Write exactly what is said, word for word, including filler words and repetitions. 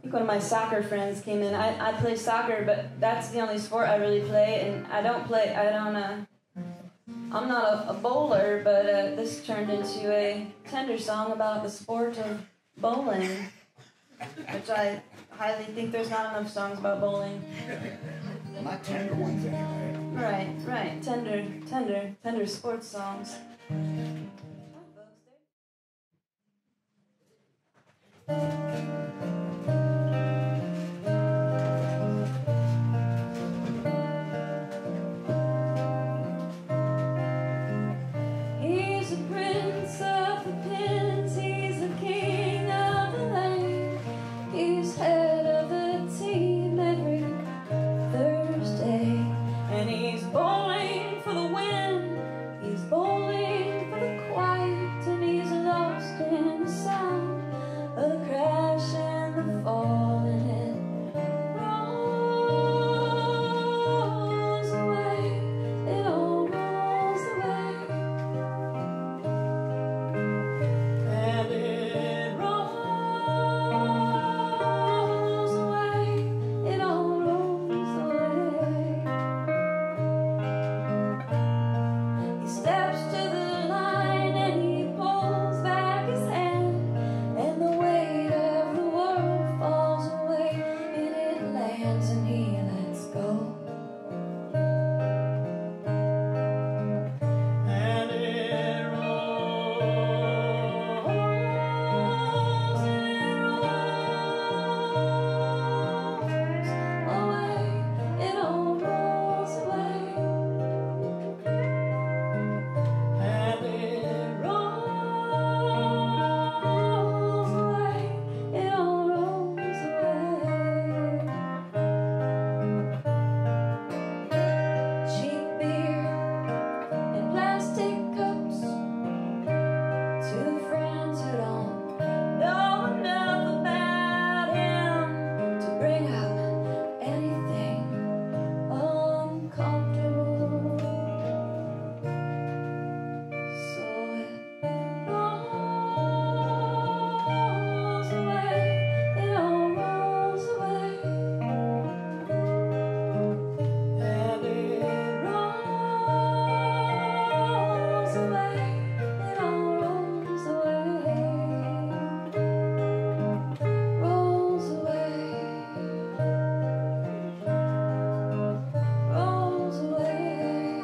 One of my soccer friends came in. I, I play soccer, but that's the only sport I really play, and I don't play, I don't, uh, I'm not a, a bowler, but uh, this turned into a tender song about the sport of bowling, which I highly think there's not enough songs about bowling. Not tender ones anyway. Right, right, tender, tender, tender sports songs. He's a prince of the pins, he's the king of the lane, he's head of the team every Thursday, and he's bowling for the win, he's bowling for the quiet, and he's lost in the sound of the crash and the fall, and it rolls away, it all rolls away, and it rolls away, it all rolls away. He steps to the line and he pulls back his hand, and the weight of the world falls away, and it lands and he lets go. And it rolls, it rolls away, it all rolls away. And it rolls away, it all rolls away. Cheap beer in plastic cups, two friends who don't know enough about him to bring up anything uncomfortable. So it rolls away, it all rolls away, and it rolls away, it all rolls away, rolls away, rolls away.